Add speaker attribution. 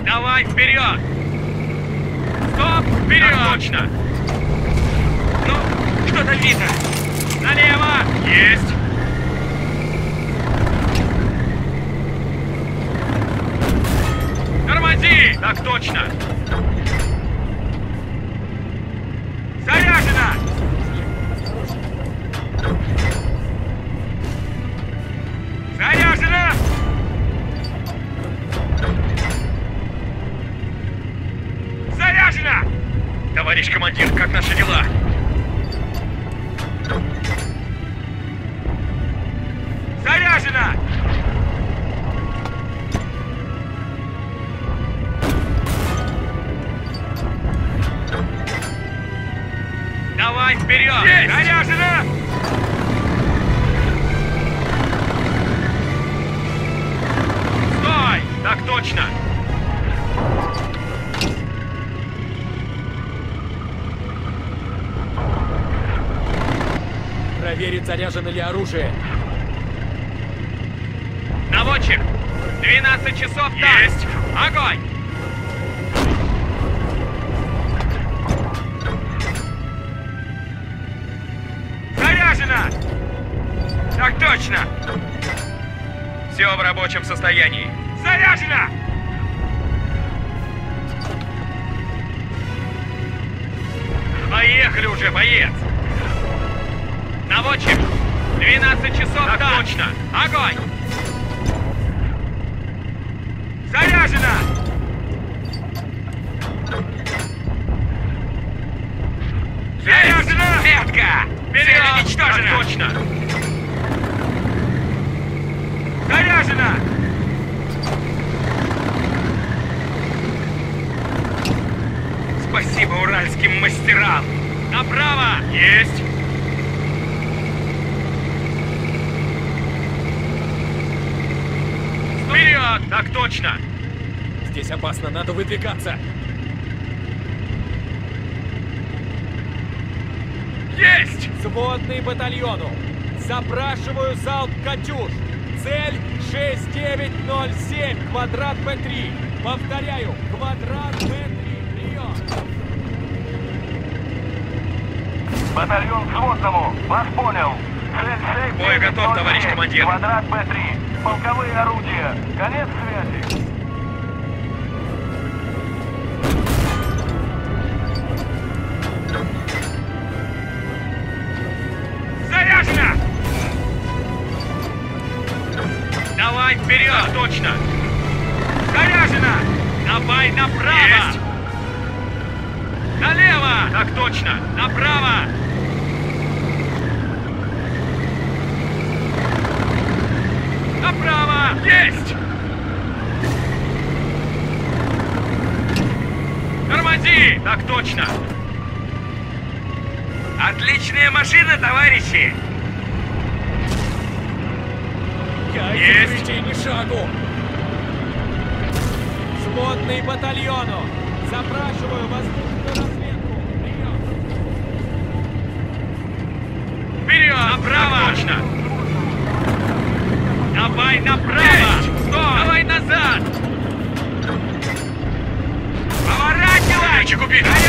Speaker 1: Давай вперед! Стоп! Вперед! Так точно! Ну, что-то видно! Налево! Есть! Тормози! Так точно! Заряжено! Заряжено! Заряжено! Товарищ командир, как наши дела? Заряжено! Давай вперед! Есть! Заряжено! Стой! Так точно!
Speaker 2: Проверить, заряжено ли оружие.
Speaker 1: Наводчик! 12 часов там! Есть! Огонь! Заряжено! Так точно! Все в рабочем состоянии. Заряжено! Поехали уже, боец! Наводчик! 12 часов так там! Точно! Огонь! Заряжено! Заряжено! Метка! Вперед! Уничтожено! Так точно! Заряжено! Спасибо уральским мастерам! Направо! Есть! Вперед! Так точно!
Speaker 2: Здесь опасно, надо выдвигаться.
Speaker 1: Есть!
Speaker 2: Сводный батальону. Запрашиваю залп «Катюш». Цель 6907, квадрат Б3. Повторяю, квадрат Б3. Прием.
Speaker 3: Батальон сводному. Вас понял. Цель 6907.
Speaker 1: Бой готов, товарищ командир.
Speaker 3: Квадрат Б3. Полковые орудия. Конец связи.
Speaker 1: Заряжено! Давай вперед! Так точно! Заряжено! Давай направо! Есть! Налево! Так точно! Направо! Направо! Есть! Тормози! Так точно! Отличная машина, товарищи! Есть!
Speaker 2: Ни шагу. Сводный батальону. Запрашиваю воздушную разведку. Прием.
Speaker 1: Вперед! Направо! Так точно! Давай направо! Стой! Давай назад! Поворачивай! Летчик убит!